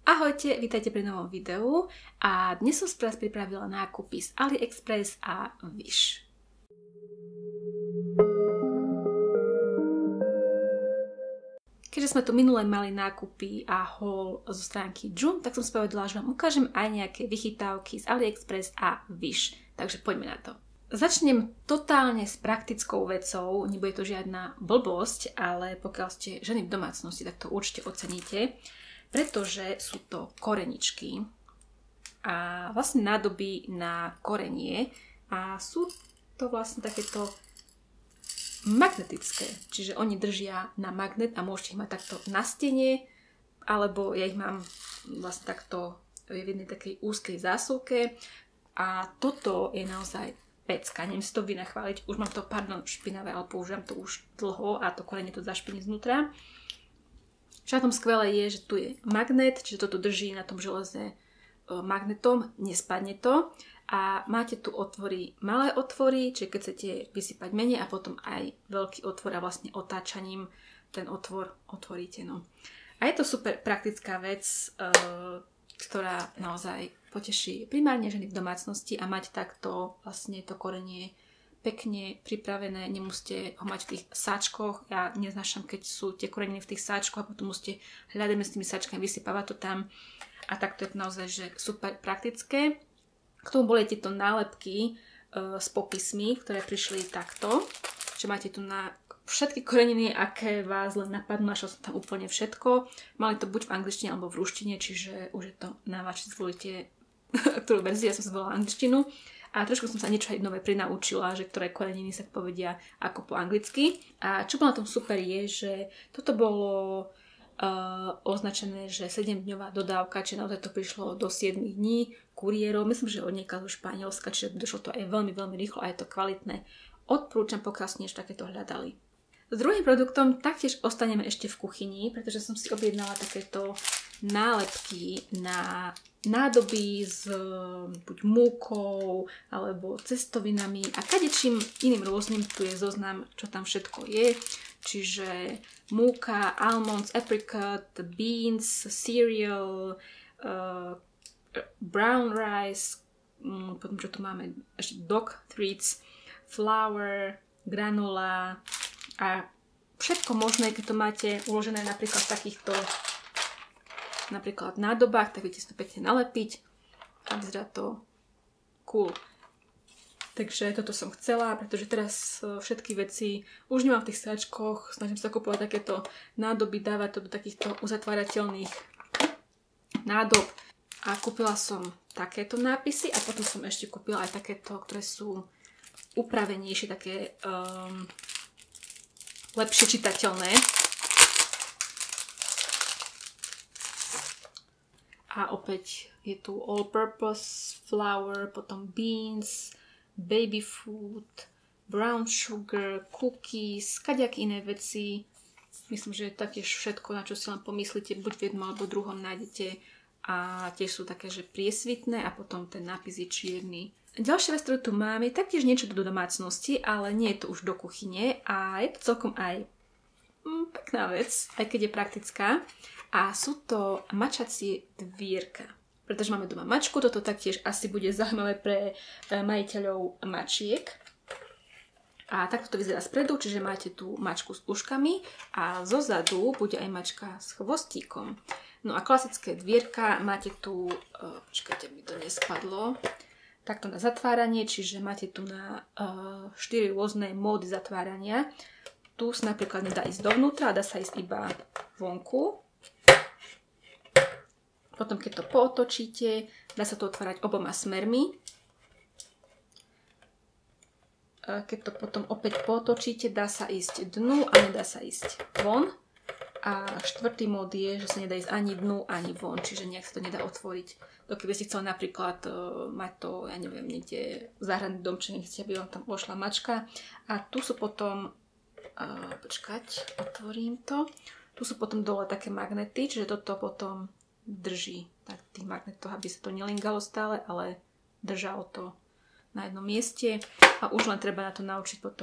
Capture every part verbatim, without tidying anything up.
Ahojte, vítajte pri novom videu a dnes som pre vás pripravila nákupy z AliExpress a Wish. Keďže sme tu minule mali nákupy a haul zo stránky Joom, tak som si povedala, že vám ukážem aj nejaké vychytávky z AliExpress a Wish. Takže poďme na to. Začnem totálne s praktickou vecou, nebude to žiadna blbosť, ale pokiaľ ste ženy v domácnosti, tak to určite oceníte. Pretože sú to koreničky a vlastne nádoby na korenie a sú to vlastne takéto magnetické, čiže oni držia na magnet a môžete ich mať takto na stene, alebo ja ich mám vlastne takto v jednej takej úzkej zásuvke a toto je naozaj pecka, neviem si to vynachváliť, už mám to, pardon, špinavé, ale používam to už dlho a to korenie to zašpiní znútra. Čo na tom skvelé je, že tu je magnet, čiže toto drží na tom železe magnetom, nespadne to. A máte tu otvory, malé otvory, čiže keď chcete vysypať menej a potom aj veľký otvor a vlastne otáčaním ten otvor otvoríte. No. A je to super praktická vec, ktorá naozaj poteší primárne ženy v domácnosti a mať takto vlastne to korenie pekne pripravené, nemusíte ho mať v tých sáčkoch. Ja neznášam, keď sú tie koreniny v tých sáčkoch a potom musíte hľadať s tými sáčkami, vysypávať to tam. A takto je to naozaj že super praktické. K tomu boli tieto nálepky e, s popismi, ktoré prišli takto. Čiže máte tu na všetky koreniny, aké vás len napadnú. Našla som tam úplne všetko. Mali to buď v angličtine alebo v ruštine, čiže už je to na vás, či zvolíte ktorú verziu. Ja som zvolila angličtinu. A trošku som sa niečo aj nové prinaučila, že ktoré koreniny sa povedia ako po anglicky. A čo bolo na tom super je, že toto bolo uh, označené, že sedemdňová dodávka, čiže naozaj to prišlo do sedem dní kuriérov. Myslím, že od niekaľ zo Španielska, čiže došlo to aj veľmi, veľmi rýchlo a je to kvalitné. Odporúčam, pokiaľ ste ešte takéto hľadali. S druhým produktom taktiež ostaneme ešte v kuchyni, pretože som si objednala takéto nálepky na nádoby s buď múkou alebo cestovinami a kadečím iným rôznym. Tu je zoznam, čo tam všetko je. Čiže múka, almonds, apricot, beans, cereal, uh, brown rice, um, potom čo tu máme ešte dog treats, flour, granola a všetko možné, keď to máte uložené napríklad v takýchto napríklad nádobách, tak viete si to pekne nalepiť a vyzerá to cool. Takže toto som chcela, pretože teraz všetky veci už nemám v tých sáčkoch, snažím sa kúpovať takéto nádoby, dávať to do takýchto uzatvárateľných nádob a kúpila som takéto nápisy a potom som ešte kúpila aj takéto, ktoré sú upravenejšie, také um, lepšie čitateľné. A opäť je tu all-purpose flour, potom beans, baby food, brown sugar, cookies, kadejaké iné veci. Myslím, že taktiež všetko, na čo si len pomyslíte, buď v jednom alebo druhom nájdete. A tiež sú také, že priesvitné a potom ten nápis je čierny. Ďalšia vec, ktorú tu mám, je taktiež niečo do domácnosti, ale nie je to už do kuchyne a je to celkom aj mm, pekná vec, aj keď je praktická. A sú to mačacie dvierka. Pretože máme doma mačku, toto taktiež asi bude zaujímavé pre majiteľov mačiek. A takto to vyzerá spredu, čiže máte tu mačku s uškami a zozadu bude aj mačka s chvostíkom. No a klasické dvierka máte tu, počkajte, mi to nespadlo, takto na zatváranie, čiže máte tu na štyri rôzne módy zatvárania. Tu sa napríklad nedá ísť dovnútra, dá sa ísť iba vonku. Potom keď to pootočíte, dá sa to otvárať oboma smermi. Keď to potom opäť pootočíte, dá sa ísť dnu a nedá sa ísť von. A štvrtý mód je, že sa nedá ísť ani dnu, ani von, čiže nejak sa to nedá otvoriť. To keby ste chceli napríklad uh, mať to, ja neviem, niekde záhradný domček, nechcete, aby vám tam vošla mačka. A tu sú potom, uh, počkať, otvorím to. Tu sú potom dole také magnety, čiže toto potom drží tak tých magnetov, aby sa to nelingalo stále, ale držalo to na jednom mieste a už len treba na to naučiť potom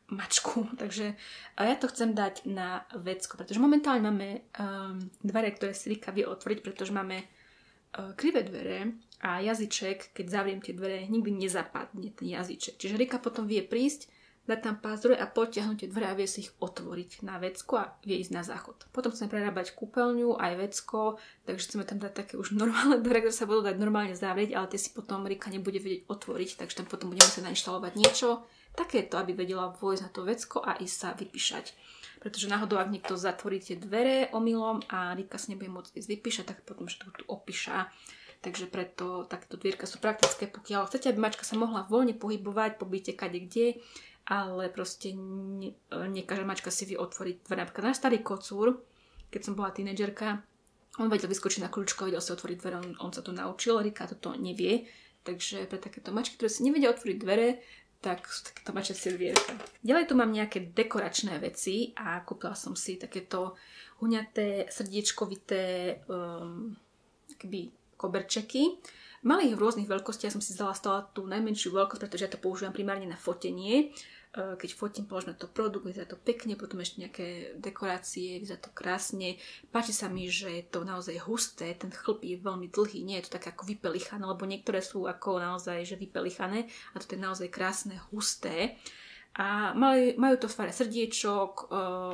mačku. Takže ja to chcem dať na vecko, pretože momentálne máme um, dvere, ktoré si Rika vie otvoriť, pretože máme uh, krivé dvere a jazyček, keď zavriem tie dvere, nikdy nezapadne ten jazyček. Čiže Rika potom vie prísť, dať tam pás a potiahnuť tie dvere a vie si ich otvoriť na vecko a vie ísť na záchod. Potom chceme prerábať kúpeľňu, aj vecko, takže chceme tam dať také už normálne dvere, ktoré sa budú dať normálne zavrieť, ale tie si potom Rika nebude vedieť otvoriť, takže tam potom budeme musieť nainštalovať niečo takéto, aby vedela vojsť na to vecko a ísť sa vypíšať. Pretože náhodou, ak niekto zatvorí tie dvere omylom a Rika si nebude môcť ísť vypíšať, tak potom všetko tu opíša. Takže preto takéto dvierka sú praktické, pokiaľ chcete, aby mačka sa mohla voľne pohybovať po byte kade kde, ale proste nie, nie každá mačka si vie otvoriť dvere. Napríklad náš starý kocúr, keď som bola tínedžerka, on vedel vyskočiť na kľúčko, vedel si otvoriť dvere, on, on sa to naučil, Rika toto nevie. Takže pre takéto mačky, ktoré si nevedia otvoriť dvere, tak sú takéto mačiacie zvierka. Ďalej tu mám nejaké dekoračné veci a kúpila som si takéto huňaté, srdiečkovité um, akoby koberčeky. Mali ich v rôznych veľkostiach, ja som si zdala stále tú najmenšiu veľkosť, pretože ja to používam primárne na fotenie. Keď fotím, položím na to produkt, vyzerá to pekne, potom ešte nejaké dekorácie, vyzerá to krásne. Páči sa mi, že je to naozaj husté, ten chlp je veľmi dlhý, nie je to také ako vypelichané, lebo niektoré sú ako naozaj že vypelichané a to je naozaj krásne, husté. A majú, majú to v tvare srdiečok,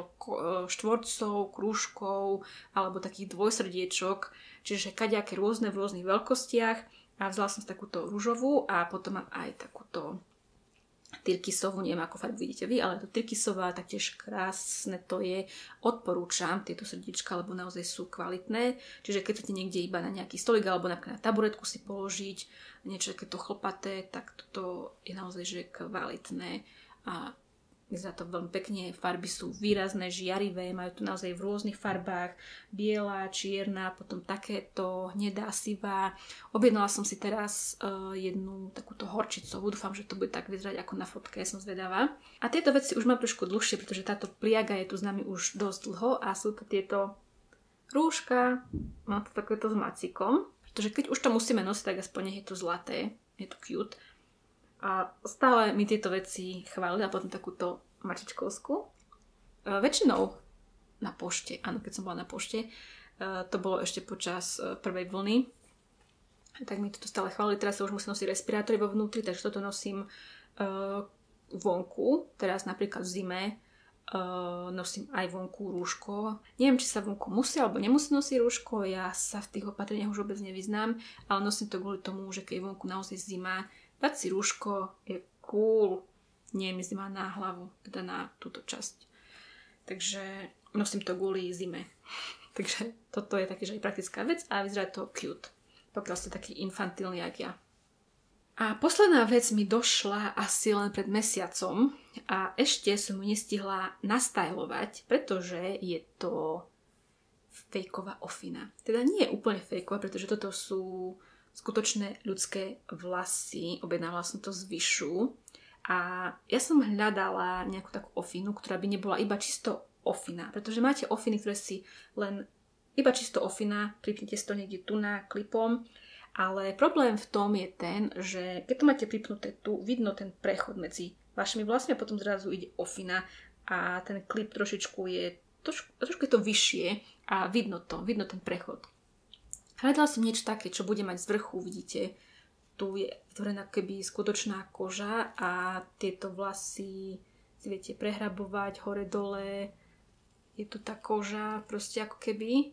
štvorcov, krúžkov alebo takých dvojsrdiečok, čiže kadejaké rôzne v rôznych veľkostiach. A vzala som si takúto ružovú a potom mám aj takúto tyrkysovú, neviem ako farbu vidíte vy, ale to tyrkysová, taktiež krásne to je. Odporúčam tieto srdiečka, lebo naozaj sú kvalitné. Čiže keď chcete niekde iba na nejaký stolík alebo napríklad na taburetku si položiť niečo takéto chlpaté, tak toto je naozaj že kvalitné a vyzerá to veľmi pekne. Farby sú výrazné, žiarivé, majú tu naozaj v rôznych farbách, biela, čierna, potom takéto, hnedá, sivá. Objednala som si teraz uh, jednu takúto horčicovú, dúfam, že to bude tak vyzerať ako na fotke, ja som zvedavá. A tieto veci už mám trošku dlhšie, pretože táto pliaga je tu s nami už dosť dlho a sú to tieto rúška, mám to takéto s macíkom, pretože keď už to musíme nosiť, tak aspoň nech je to zlaté, je to cute. A stále mi tieto veci chválili a potom takúto mačičkovskú. E, väčšinou na pošte, áno, keď som bola na pošte, e, to bolo ešte počas e, prvej vlny, tak mi toto stále chválili. Teraz sa už musím nosiť respirátory vo vnútri, takže toto nosím e, vonku. Teraz napríklad v zime e, nosím aj vonku rúško. Neviem, či sa vonku musí alebo nemusí nosiť rúško, ja sa v tých opatreniach už vôbec nevyznám, ale nosím to kvôli tomu, že keď je vonku naozaj zima, dať si rúško je cool. Nie mi zima na hlavu, teda na túto časť. Takže nosím to kvôli zime. Takže toto je taký, že aj praktická vec a vyzerá to cute. Pokiaľ ste taký infantilný, jak ja. A posledná vec mi došla asi len pred mesiacom a ešte som ju nestihla nastajlovať, pretože je to fejková ofina. Teda nie je úplne fejková, pretože toto sú skutočné ľudské vlasy. Objednávala som to z Vyšu a ja som hľadala nejakú takú ofinu, ktorá by nebola iba čisto ofina, pretože máte ofiny, ktoré si len iba čisto ofina, pripnite si to niekde tu na klipom, ale problém v tom je ten, že keď to máte pripnuté tu, vidno ten prechod medzi vašimi vlasmi a potom zrazu ide ofina a ten klip trošičku je trošku, trošku je to vyššie a vidno to, vidno ten prechod. Hľadala som niečo také, čo bude mať z vrchu, vidíte, tu je vytvorená keby skutočná koža a tieto vlasy si viete prehrabovať hore dole, je tu tá koža proste ako keby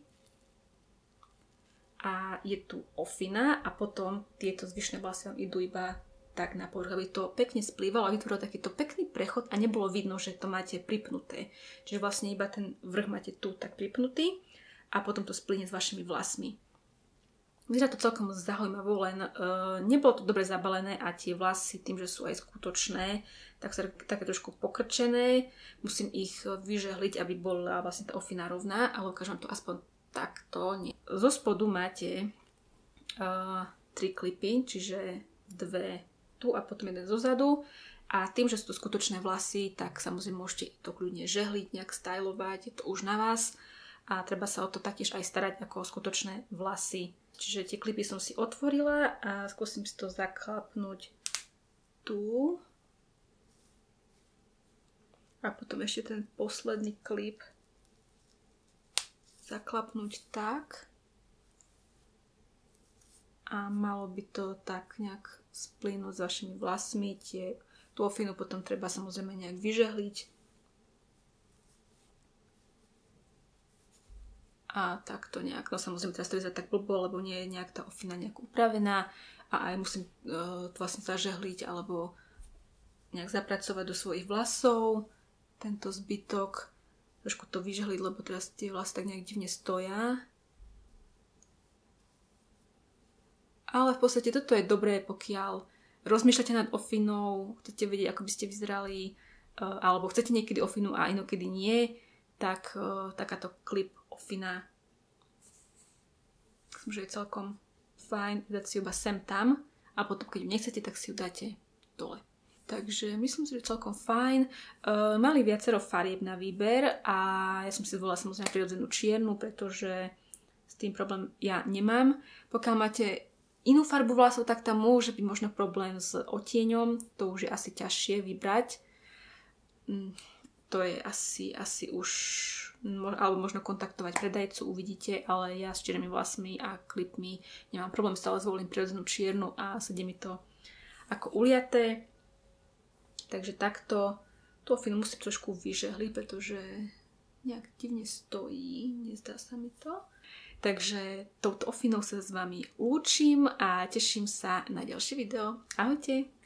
a je tu ofina a potom tieto zvyšné vlasy vám idú iba tak na povrch, aby to pekne splývalo a vytvorilo takýto pekný prechod a nebolo vidno, že to máte pripnuté. Čiže vlastne iba ten vrch máte tu tak pripnutý a potom to splynie s vašimi vlasmi. Vyzerá to celkom zaujímavo, len uh, nebolo to dobre zabalené a tie vlasy tým, že sú aj skutočné, tak sú také trošku pokrčené. Musím ich vyžehliť, aby bola vlastne tá ofina rovná, ale ukážem to aspoň takto. Nie. Zo spodu máte uh, tri klipy, čiže dve tu a potom jeden zozadu. A tým, že sú to skutočné vlasy, tak samozrejme môžete to kľudne žehliť, nejak stylovať, je to už na vás. A treba sa o to taktiež aj starať ako o skutočné vlasy. Čiže tie klipy som si otvorila a skúsim si to zaklapnúť tu. A potom ešte ten posledný klip zaklapnúť tak. A malo by to tak nejak splynúť s vašimi vlasmi. Tie, tú ofinu potom treba samozrejme nejak vyžehliť. A takto nejak, no samozrejme teraz to vyzerá tak blbo, lebo nie je nejak tá ofina nejak upravená a aj musím uh, to vlastne zažehliť alebo nejak zapracovať do svojich vlasov tento zbytok. Trošku to vyžehliť, lebo teraz tie vlasy tak nejak divne stoja. Ale v podstate toto je dobré, pokiaľ rozmýšľate nad ofinou, chcete vedieť, ako by ste vyzerali, uh, alebo chcete niekedy ofinu a inokedy nie, tak uh, takáto klip ofina myslím, že je celkom fajn dať si iba sem tam a potom, keď ju nechcete, tak si ju dáte dole. Takže myslím si, že je celkom fajn. Uh, mali viacero farieb na výber a ja som si zvolila samozrejme prirodzenú čiernu, pretože s tým problém ja nemám. Pokiaľ máte inú farbu vlasov, tak tam môže byť možno problém s odtieňom. To už je asi ťažšie vybrať. Mm, to je asi, asi už... alebo možno kontaktovať predajcu, uvidíte, ale ja s čiernymi vlasmi a klipmi nemám problém, stále zvolím prirodzenú čiernu a sedí mi to ako uliaté. Takže takto tú ofinu musím trošku vyžehliť, pretože nejak divne stojí, nezdá sa mi to. Takže touto ofinou sa s vami lúčim a teším sa na ďalšie video. Ahojte!